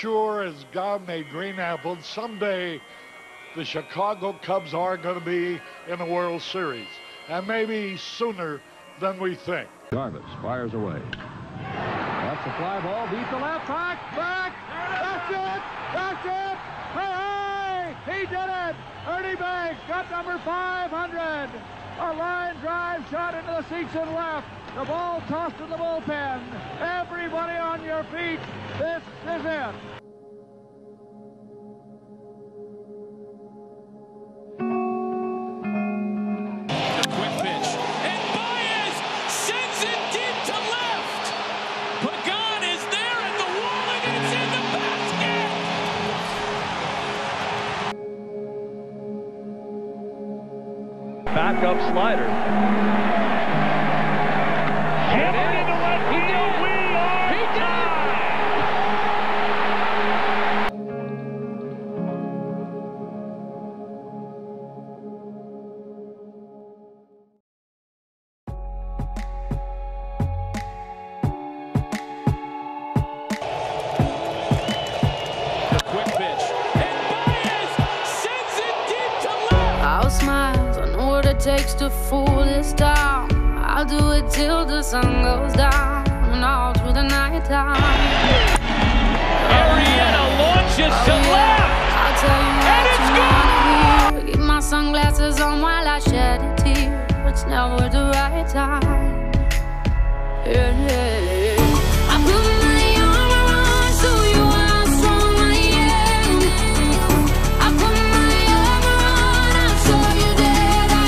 sure as God made green apples, someday the Chicago Cubs are going to be in the World Series, and maybe sooner than we think. Jarvis fires away. That's a fly ball deep to left. Back. That's it. Hey! He did it. Ernie Banks got number 500. A line drive shot into the seats and left. The ball tossed to the bullpen. Everybody on your feet. This is it. Backup slider. Hammered into left field. We are tied. The quick pitch. And Baez sends it deep to left. I'll smile. What it takes to fool this town. I'll do it till the sun goes down and all through the night time. Arrieta launches to left. I'll tell you what you wanna hear. Keep my sunglasses on while I shed a tear. It's never the right time. Yeah. I put my arm around so you how strong I am. I put my arm around, I'll show you that I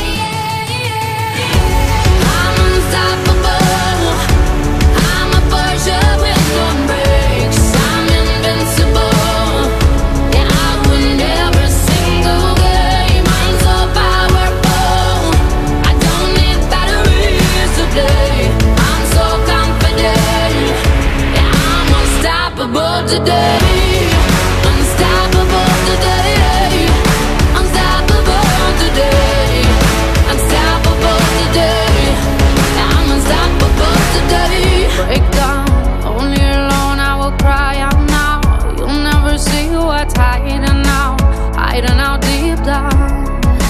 am. I'm unstoppable. I'm a Porsche with no brakes. I'm invincible. Yeah, I win every single game. I'm so powerful. I don't need batteries to play. I'm so confident. Yeah, I'm unstoppable today. Unstoppable today. Unstoppable today. Unstoppable today. Yeah, I'm unstoppable today. Break down, only alone I will cry out now. You'll never see what's hiding out deep down.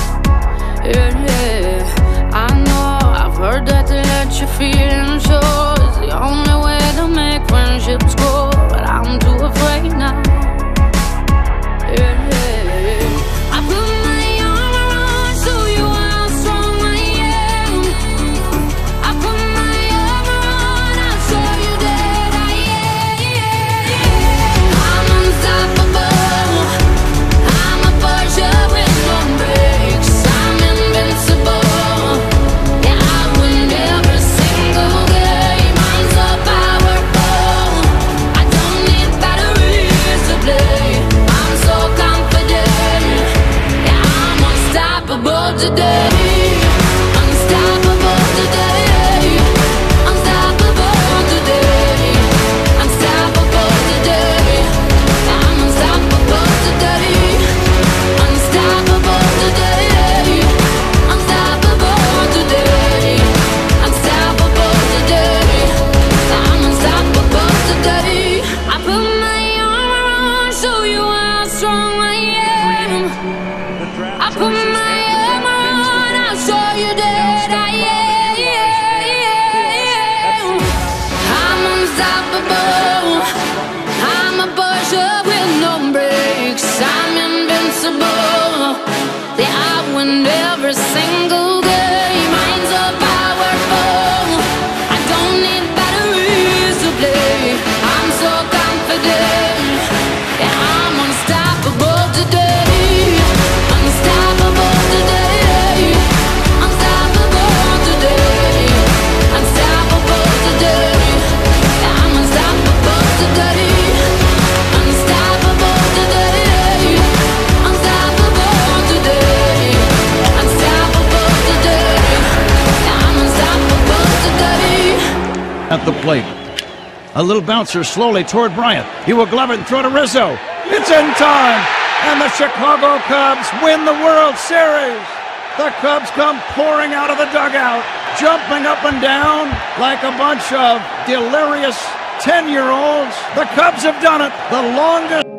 Yeah, I know I've heard that to let your feelings show is the only way to make friendships grow, but I'm too afraid now. Yeah, I put my arm around so you how strong I am. I put my arm around, I'll show you that I am. I'm unstoppable. I'm a Porsche with no brakes. I'm invincible. Yeah, I win every single game. I'm so powerful. I don't need batteries to play. I'm so confident. Yeah, I'm unstoppable today. Unstoppable today. Unstoppable today. Unstoppable today. I'm unstoppable today. Unstoppable today. Unstoppable today. Unstoppable today. I'm unstoppable today. I put my arm around, show you how strong I am. I put my arm around, I'll show you that I am. I'm unstoppable. I'm a Porsche with no brakes. I'm invincible. Yeah, I win every single game. I'm so powerful. I don't need batteries to play. I'm so confident. Yeah, I'm unstoppable today. Unstoppable today. Unstoppable today. Unstoppable today. Yeah, I'm unstoppable today. Unstoppable today. Unstoppable today. Unstoppable today. Yeah, I'm unstoppable today. At the plate. A little bouncer slowly toward Bryant. He will glove it and throw to Rizzo. It's in time! And the Chicago Cubs win the World Series! The Cubs come pouring out of the dugout, jumping up and down like a bunch of delirious 10-year-olds. The Cubs have done it. The longest